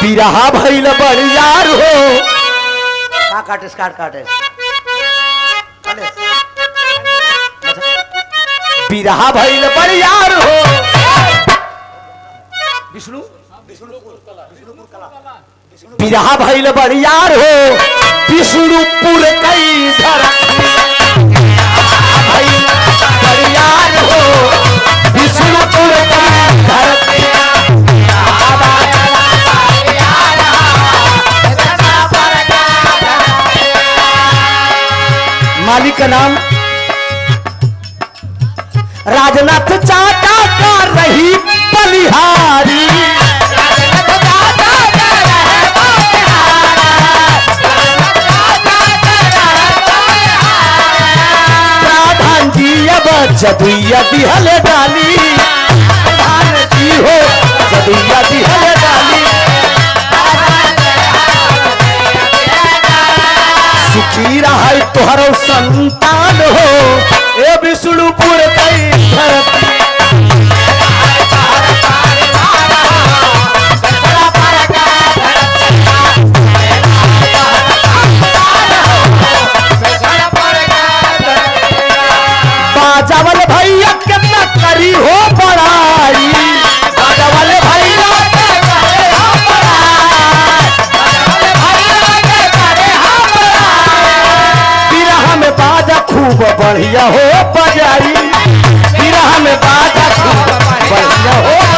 बिरहा भइल बरियार हो का काटेस बिरहा भइल बरियार हो विष्णु बिरहा भइल बरियार हो विष्णुपुर कई भइल बरियार हो विष्णुपुर कई मालिक का नाम राजनाथ चाटा का रही बलिहारी प्रधान जी अब जदुइया दिहल डाली प्रधान जी हो जदुइया दिहल डाली सुखी रहा तोहरो संतान हो ए विष्णुपुर कई धरती बाजावल भैया कितना करी हो बड़ाई बाजावल भैया बाजा खूब बढ़िया हो बजाई बिरहा में बाजा खूब बढ़िया हो